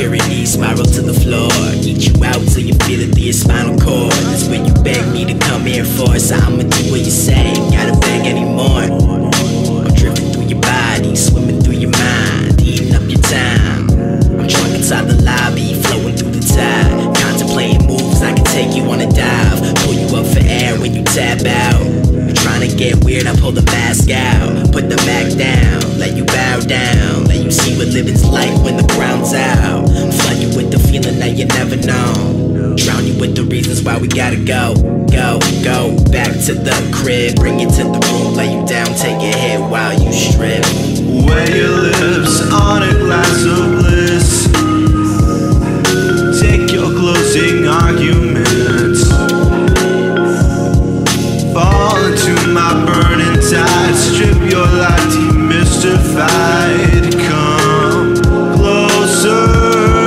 insecurity, spiral to the floor. Eat you out till you feel it through your spinal cord. That's where you beg me to come here for, so I'ma do what you say. Gotta beg anymore. I'm drifting through your body, swimming through your mind, eating up your time. I'm drunk inside the lobby, floating through the tide, contemplating moves I can take you on a dive. Pull you up for air when you tap out. You're trying to get weird, I pull the mask out, put the back down, let you bow down, let you see what living's like when the ground's out. Flood you with the feeling that you never know, drown you with the reasons why we gotta go. Go back to the crib, bring you to the room, lay you down, take a hit while you strip. Wet your lips on a glass of bliss. Take your closing arguments. Fall into my burning tide. Strip your life demystified. Come closer.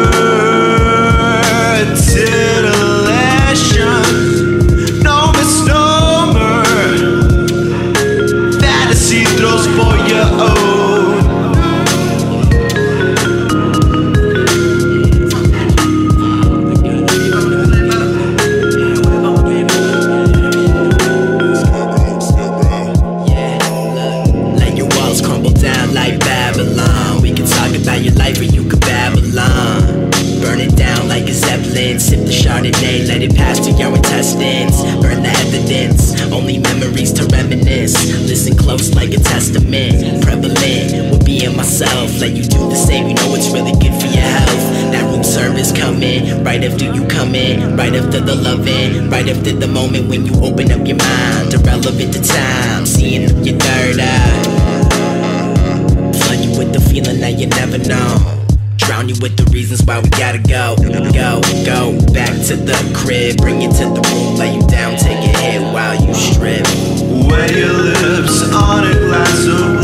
Titillation, no misnomer. Fantasy throws for your own. Like Babylon, we can talk about your life or you could Babylon. Burn it down like a Zeppelin, sip the Chardonnay, let it pass through your intestines. Burn the evidence, only memories to reminisce. Listen close like a testament, prevalent with being myself. Let you do the same, you know it's really good for your health. That room service coming, right after you come in, right after the loving, right after the moment when you open up your mind. Irrelevant to time, seeing your third eye. Flood you with the feeling that you never know, drown you with the reasons why we gotta go. Go back to the crib, bring you to the room, lay you down, take a hit while you strip. Wet your lips on a glass of